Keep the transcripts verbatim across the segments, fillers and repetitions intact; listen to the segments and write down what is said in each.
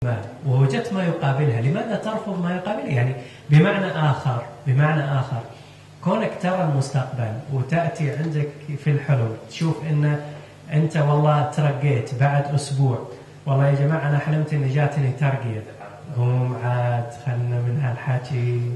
ما ووجدت ما يقابلها، لماذا ترفض ما يقابلها؟ يعني بمعنى آخر بمعنى آخر كونك ترى المستقبل وتأتي عندك في الحلم تشوف إن أنت والله ترقيت بعد أسبوع، والله يا جماعة أنا حلمت إن جاتني ترقية، قوم عاد خلنا من هالحكي.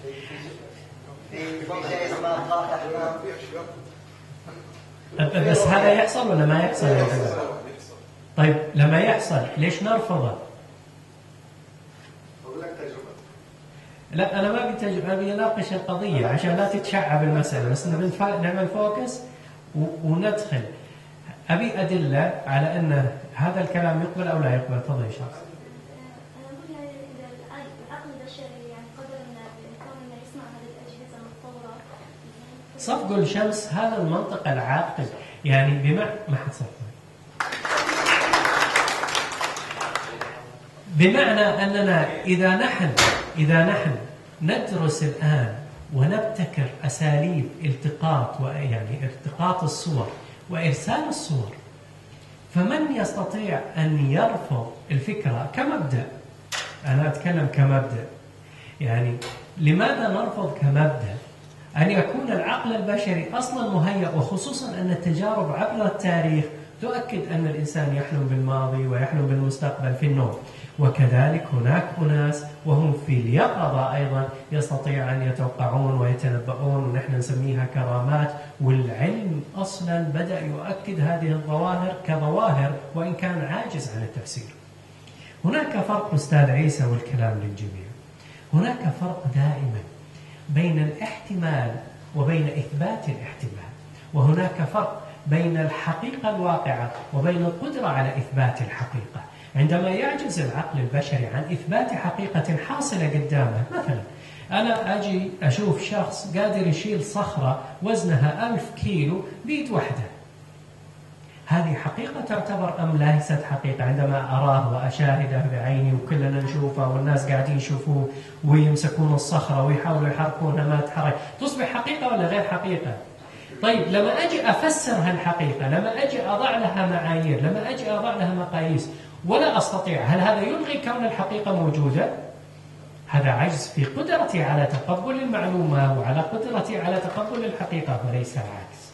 بس هذا يحصل ولا ما يحصل يا جماعة؟ طيب لما يحصل ليش نرفضه؟ لا أنا ما قلت تجربة، أبي أناقش القضية عشان لا تتشعب المسألة، بس نعمل فوكس وندخل. أبي أدلة على أن هذا الكلام يقبل أو لا يقبل. تفضل يا شخص. أنا أقول إذا العقل البشري يعني قدر إنه يصنع هذه الأجهزة المتطورة. صفق الشمس هذا المنطق العاقل، يعني بمعنى ما حد صفق. بمعنى أننا إذا نحن إذا نحن ندرس الآن ونبتكر أساليب التقاط ويعني التقاط الصور وإرسال الصور، فمن يستطيع أن يرفض الفكرة كمبدأ؟ أنا أتكلم كمبدأ، يعني لماذا نرفض كمبدأ أن يكون العقل البشري أصلا مهيأ، وخصوصا أن التجارب عبر التاريخ تؤكد أن الإنسان يحلم بالماضي ويحلم بالمستقبل في النوم، وكذلك هناك أناس وهم في اليقظة أيضا يستطيع أن يتوقعون ويتنبؤون، ونحن نسميها كرامات، والعلم أصلا بدأ يؤكد هذه الظواهر كظواهر وإن كان عاجز عن التفسير. هناك فرق أستاذ عيسى والكلام للجميع، هناك فرق دائما بين الاحتمال وبين إثبات الاحتمال، وهناك فرق بين الحقيقة الواقعة وبين القدرة على إثبات الحقيقة. عندما يعجز العقل البشري عن إثبات حقيقة حاصلة قدامه، مثلا أنا أجي أشوف شخص قادر يشيل صخرة وزنها ألف كيلو بيد واحدة، هذه حقيقة تعتبر أم ليست حقيقة؟ عندما أراه وأشاهده بعيني وكلنا نشوفه والناس قاعدين يشوفوه ويمسكون الصخرة ويحاولوا يحركونها ما تحرك، تصبح حقيقة ولا غير حقيقة؟ طيب لما أجي أفسر هالحقيقة، لما أجي أضع لها معايير، لما أجي أضع لها مقاييس ولا أستطيع، هل هذا يلغي كون الحقيقة موجودة؟ هذا عجز في قدرتي على تقبل المعلومة وعلى قدرتي على تقبل الحقيقة وليس العكس.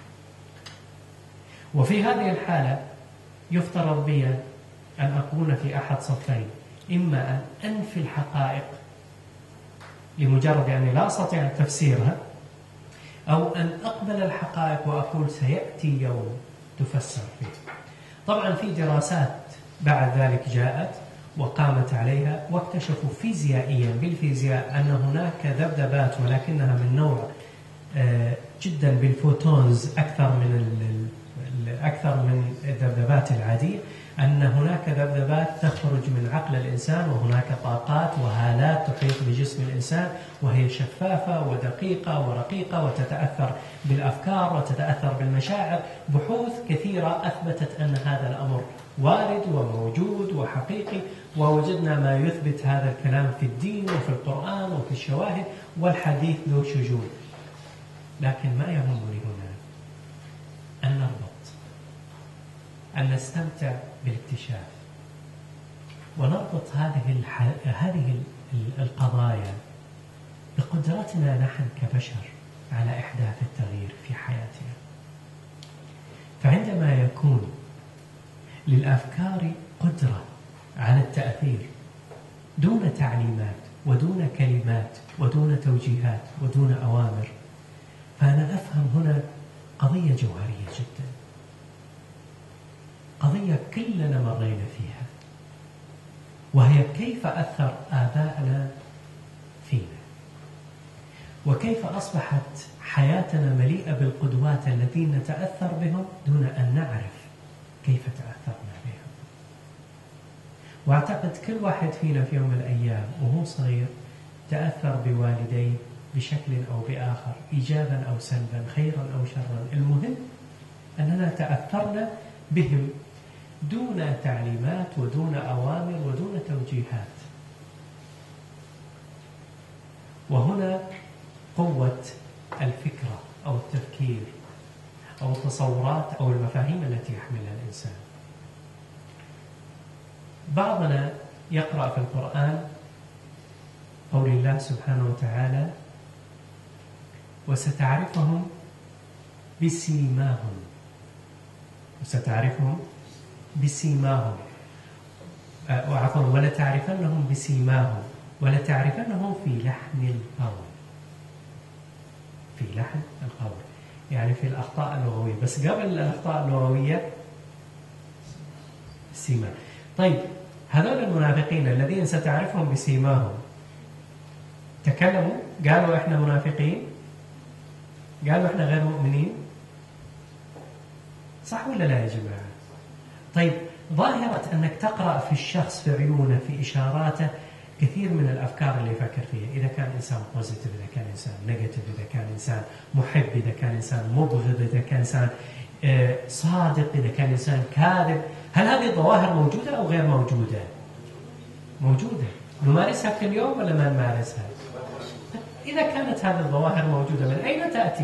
وفي هذه الحالة يفترض بي أن أكون في أحد صفين، إما أن أنفي الحقائق لمجرد أني لا أستطيع تفسيرها، أو أن أقبل الحقائق وأقول سيأتي يوم تفسر فيه. طبعا في دراسات بعد ذلك جاءت وقامت عليها واكتشفوا فيزيائيا بالفيزياء أن هناك ذبذبات ولكنها من نوع جدا بالفوتونز أكثر من أكثر من الذبذبات العادية، أن هناك ذبذبات تخرج من عقل الإنسان، وهناك طاقات وهالات تحيط بجسم الإنسان وهي شفافة ودقيقة ورقيقة وتتأثر بالأفكار وتتأثر بالمشاعر. بحوث كثيرة أثبتت أن هذا الأمر وارد وموجود وحقيقي، ووجدنا ما يثبت هذا الكلام في الدين وفي القرآن وفي الشواهد، والحديث ذو شجون. لكن ما يهمني هنا أن نربط، أن نستمتع بالاكتشاف ونربط هذه الح... هذه القضايا بقدرتنا نحن كبشر على إحداث التغيير في حياتنا. فعندما يكون للأفكار قدرة على التأثير دون تعليمات ودون كلمات ودون توجيهات ودون أوامر، فأنا أفهم هنا قضية جوهرية جدا، قضية كلنا مرينا فيها، وهي كيف أثر آبائنا فينا، وكيف أصبحت حياتنا مليئة بالقدوات الذين نتأثر بهم دون أن نعرف كيف تأثرنا بهم. وأعتقد كل واحد فينا في يوم من الأيام وهو صغير تأثر بوالديه بشكل أو بآخر، إيجابا أو سلبا، خيرا أو شرا. المهم أننا تأثرنا بهم دون تعليمات ودون أوامر ودون توجيهات. وهنا قوة الفكرة أو التفكير أو التصورات أو المفاهيم التي يحملها الإنسان. بعضنا يقرأ في القرآن قول الله سبحانه وتعالى: وستعرفهم بسيماهم. وستعرفهم بسيماهم وعفوا ولتعرفنهم بسيماهم ولتعرفنهم في لحن القول. في لحن القول يعني في الأخطاء اللغوية، بس قبل الأخطاء اللغوية سيما. طيب هذول المنافقين الذين ستعرفهم بسيماهم تكلموا قالوا إحنا منافقين؟ قالوا إحنا غير مؤمنين؟ صح ولا لا يا جماعة؟ طيب ظاهرة أنك تقرأ في الشخص في عيونه في إشاراته كثير من الأفكار اللي يفكر فيها، إذا كان إنسان بوزيتيف، إذا كان إنسان نيجاتيف، إذا كان إنسان محب، إذا كان إنسان مبغض، إذا كان إنسان صادق، إذا كان إنسان كاذب. هل هذه الظواهر موجودة أو غير موجودة؟ موجودة. نمارسها كل يوم ولا ما نمارسها؟ إذا كانت هذه الظواهر موجودة من أين تأتي؟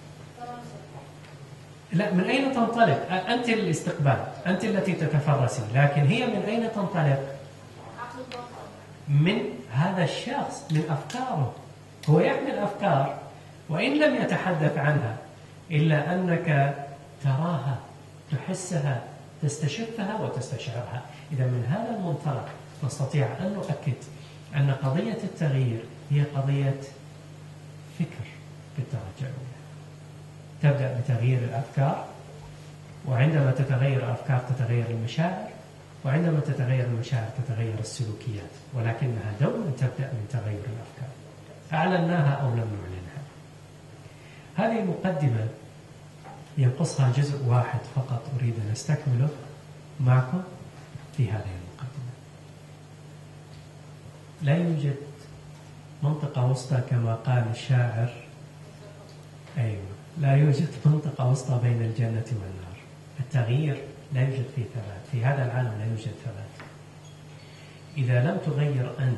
لا، من أين تنطلق؟ أنت الاستقبال، أنت التي تتفرسي، لكن هي من أين تنطلق؟ من هذا الشخص، من أفكاره. هو يحمل أفكار وإن لم يتحدث عنها، إلا أنك تراها، تحسها، تستشفها وتستشعرها. إذا من هذا المنطلق نستطيع أن نؤكد أن قضية التغيير هي قضية فكر بالدرجة الأولى. تبدأ بتغيير الأفكار، وعندما تتغير الأفكار تتغير المشاعر، وعندما تتغير المشاعر تتغير السلوكيات، ولكنها دوما تبدأ من تغير الأفكار، أعلناها أو لم نعلنها. هذه المقدمة ينقصها جزء واحد فقط أريد أن أستكمله معكم في هذه المقدمة. لا يوجد منطقة وسطى كما قال الشاعر. أيوة، لا يوجد منطقة وسطى بين الجنة والنار. التغيير لا يوجد فيه ثبات، في هذا العالم لا يوجد ثبات. إذا لم تغير أنت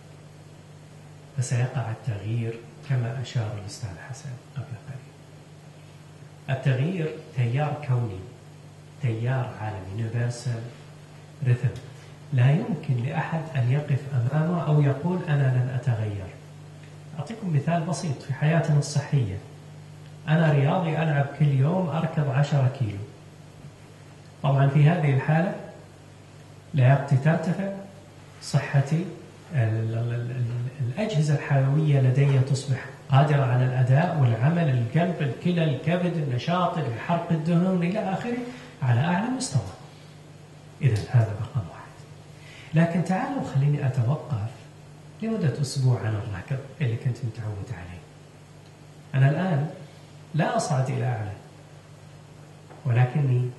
فسيقع التغيير كما أشار الأستاذ حسن قبل قليل. التغيير تيار كوني، تيار عالمي، universal rhythm. لا يمكن لأحد أن يقف أمامه أو يقول أنا لن أتغير. أعطيكم مثال بسيط في حياتنا الصحية. أنا رياضي، ألعب كل يوم، أركض عشرة كيلو. طبعا في هذه الحالة لياقتي ترتفع، صحتي، الأجهزة الحيوية لدي تصبح قادرة على الأداء والعمل، القلب، الكلى، الكبد، النشاط، الحرق الدهون إلى آخره على أعلى مستوى. إذن هذا رقم واحد. لكن تعالوا خليني أتوقف لمدة أسبوع عن الركض اللي كنت متعود عليه. أنا الآن لا أصعد إلى أعلى، ولكني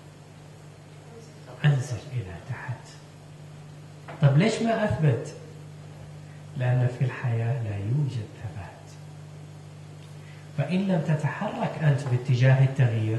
أنزل إلى تحت. طب ليش ما أثبت؟ لأن في الحياة لا يوجد ثبات. فإن لم تتحرك أنت باتجاه التغيير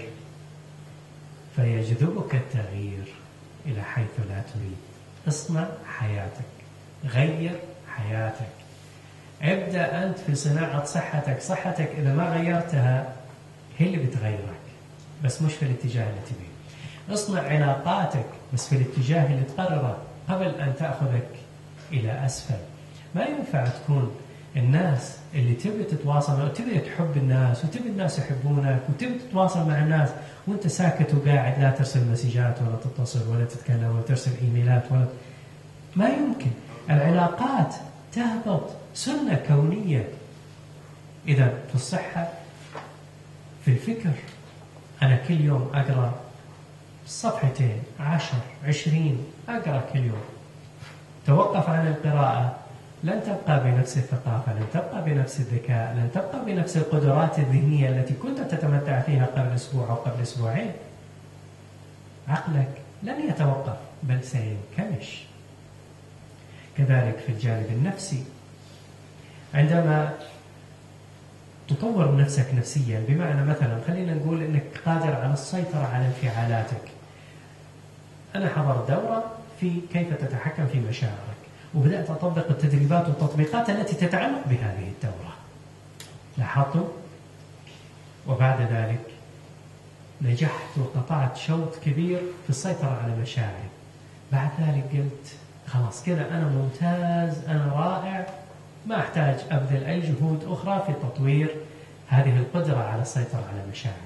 فيجذبك التغيير إلى حيث لا تريد. اصنع حياتك، غير حياتك. ابدأ أنت في صناعة صحتك. صحتك إذا ما غيرتها هي اللي بتغيرك، بس مش في الاتجاه اللي تبيه. اصنع علاقاتك بس في الاتجاه اللي تقرره قبل أن تأخذك إلى أسفل. ما ينفع تكون الناس اللي تبي تتواصل وتبي تحب الناس وتبي الناس يحبونك وتبي تتواصل مع الناس وانت ساكت وقاعد، لا ترسل مسجات ولا تتصل ولا تتكلم ولا ترسل إيميلات ولا. ما يمكن. العلاقات تهبط، سنة كونية. إذا في الصحة، في الفكر، أنا كل يوم أقرأ صفحتين، عشر، عشرين، أقرأ كل يوم. توقف عن القراءة، لن تبقى بنفس الثقافة، لن تبقى بنفس الذكاء، لن تبقى بنفس القدرات الذهنية التي كنت تتمتع فيها قبل أسبوع أو قبل أسبوعين. عقلك لن يتوقف بل سينكمش. كذلك في الجانب النفسي، عندما تطور نفسك نفسيا، بمعنى مثلا خلينا نقول أنك قادر على السيطرة على انفعالاتك. أنا حضرت دورة في كيف تتحكم في مشاعرك، وبدأت أطبق التدريبات والتطبيقات التي تتعلق بهذه الدورة. لاحظتوا؟ وبعد ذلك نجحت وقطعت شوط كبير في السيطرة على مشاعري. بعد ذلك قلت خلاص كذا أنا ممتاز، أنا رائع، ما أحتاج أبذل أي جهود أخرى في تطوير هذه القدرة على السيطرة على مشاعري.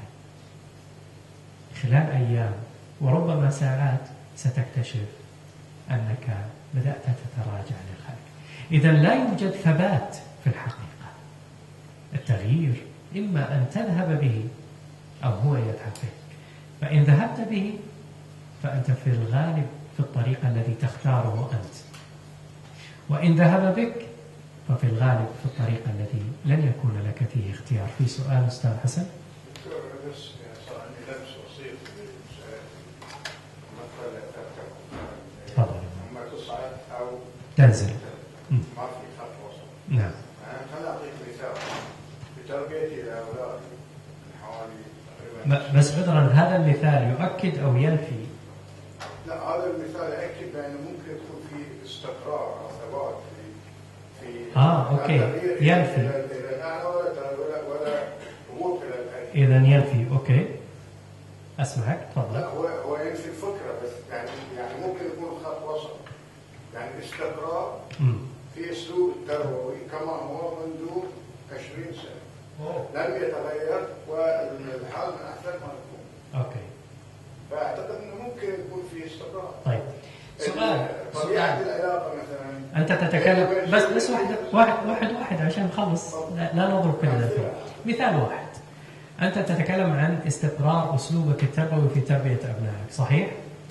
خلال أيام وربما ساعات ستكتشف أنك بدأت تتراجع للخلف. إذا لا يوجد ثبات في الحقيقة. التغيير إما أن تذهب به أو هو يذهب بك. فإن ذهبت به فأنت في الغالب في الطريق الذي تختاره أنت، وإن ذهب بك ففي الغالب في الطريق الذي لن يكون لك فيه اختيار. في سؤال أستاذ حسن؟ دكتور بس صار عندي لبس بسيط في السؤال. مثلا تفضل. لما تصعد أو تنزل. ما في خط وسط. نعم. خليني أعطيك مثال. في تربيتي لأولادي من حوالي تقريبا. بس عذرا، هذا المثال يؤكد أو ينفي؟ لا، هذا المثال يأكد بأنه ممكن يكون في استقرار أو ثبات في في آه أوكي، ينفي. إلى الأعلى ولا ولا هبوط إلى الأدنى. إذا ينفي. أوكي، أسمعك، تفضل. لا، هو هو ينفي الفكرة بس، يعني يعني ممكن يكون خط وسط، يعني استقرار مم. في أسلوب التربوي كما هو منذ عشرين سنة. أوه. لم يتغير والحال من أحسن ما يكون. أوكي. فأعتقد أنه ممكن يكون في استقرار. طيب، سؤال طبيعة سؤال العلاقة مثلا. أنت تتكلم بس بس واحد واحد واحد واحد عشان نخلص، لا, لا نضرب كل ذا. مثال واحد، أنت تتكلم عن استقرار أسلوبك التربوي في تربية أبنائك، صحيح؟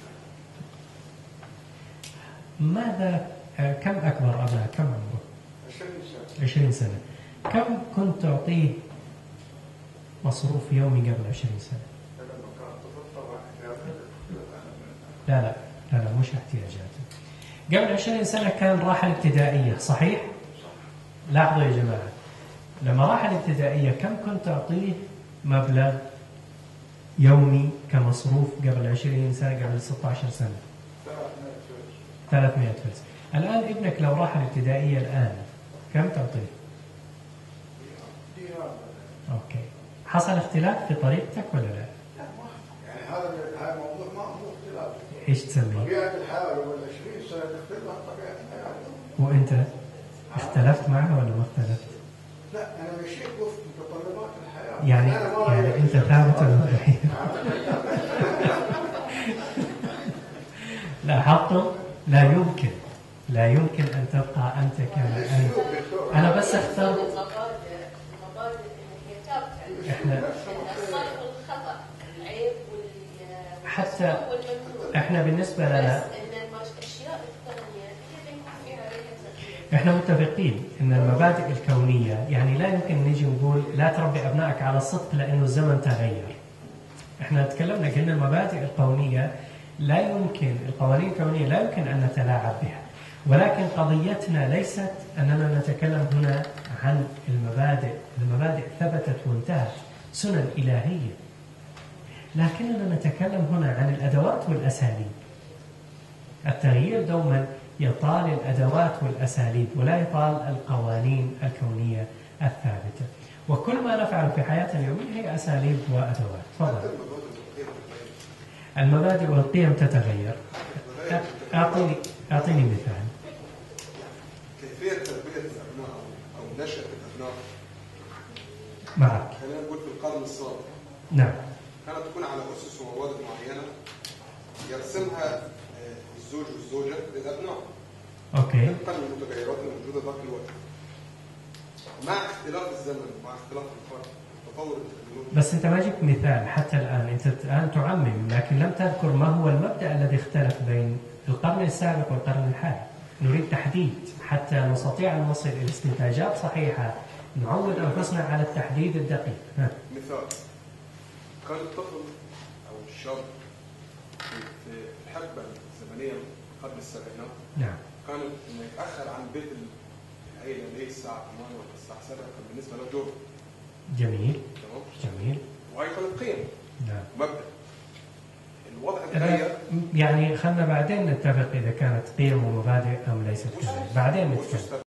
ماذا كم أكبر أبنائك؟ كم عمره؟ عشرين سنة. عشرين سنة. كم كنت تعطيه مصروف يومي قبل عشرين سنة؟ لا لا لا لا مش احتياجاته. قبل عشرين سنة كان راح الابتدائية، صحيح؟ لاحظوا يا جماعة، لما راح الابتدائية كم كنت تعطيه مبلغ يومي كمصروف قبل عشرين سنة، قبل ستة عشر سنة؟ ثلاثمائة فلس. الآن ابنك لو راح الابتدائية الآن كم تعطيه؟ أوكي. حصل اختلاف في طريقتك ولا لا؟ يعني هذا هذا الموضوع ما هو اختلاف. ايش تسميه؟ طبيعة الحال والعشرين سنة تختلف عن طبيعة الحياة. وأنت اختلفت معه ولا ما اختلفت؟ لا، أنا مشيت وفق متطلبات الحياة. يعني يعني أنت ثابت ولا متغير؟ لاحظتم؟ لا يمكن لا يمكن أن تبقى أنت كما أنت. أنا بس اخترت المبادئ اللي هي ثابتة. إحنا الصح والخطأ، العيب حتى إحنا بالنسبة لنا الأشياء الثانية كيف يكون فيها تغيير. إحنا متفقين إن المبادئ الكونية، يعني لا يمكن نيجي نقول لا تربي أبنائك على الصدق لأنه الزمن تغير. إحنا تكلمنا قلنا المبادئ الكونية لا يمكن، القوانين الكونية لا يمكن أن نتلاعب بها، ولكن قضيتنا ليست أننا نتكلم هنا عن المبادئ. المبادئ ثبتت وانتهت، سنن إلهية، لكننا نتكلم هنا عن الأدوات والأساليب. التغيير دوما يطال الأدوات والأساليب ولا يطال القوانين الكونية الثابتة. وكل ما نفعل في حياتنا اليومية هي أساليب وأدوات. تفضل. المبادئ والقيم تتغير. أعطيني أعطيني مثال. كيفية تربية الأبناء أو نشأة الأبناء معك. خلينا نقول في القرن السابق. نعم. كانت تكون على أسس ومبادئ معينة يرسمها الزوج والزوجة للأبناء. أوكي. طبقا للمتغيرات الموجودة ذاك الوقت. مع اختلاف الزمن ومع اختلاف الفرق تطور التكنولوجيا. بس أنت ما جبت مثال حتى الآن، أنت الآن تعمم لكن لم تذكر ما هو المبدأ الذي اختلف بين القرن السابق والقرن الحالي. نريد تحديد حتى نستطيع أن نصل إلى استنتاجات صحيحة، نعود أنفسنا على التحديد الدقيق. ها. مثال، كان الطفل أو الشاب في الحقبة الزمنية قبل السبعينات نعم. كان إنه يتأخر عن بيت العيلة ليه الساعة ثمانية ولا الساعة سبعة كان بالنسبة له جرم. جميل. تمام؟ جميل. وهي كانت قيم. نعم. مبدأ. الوضع تغير. يعني خلنا بعدين نتفق إذا كانت قيم ومبادئ أم ليست كذلك، بعدين نتكلم.